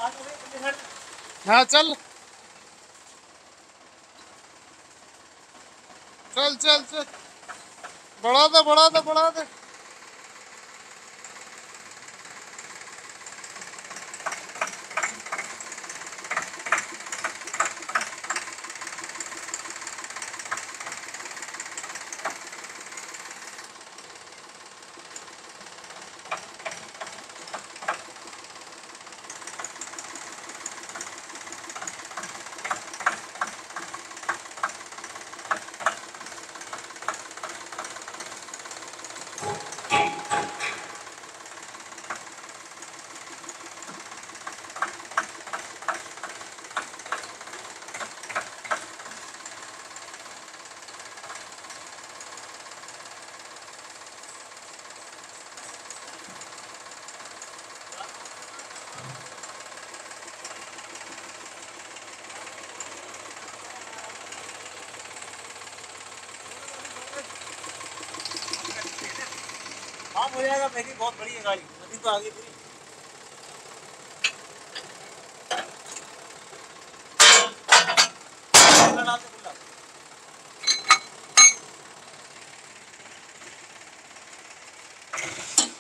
हाँ चल चल चल चल, बढ़ा दे बढ़ा दे बढ़ा दे। काम हो जाएगा, मेरी बहुत बड़ी है गाड़ी, नदी तो आगे पूरी। डाल दे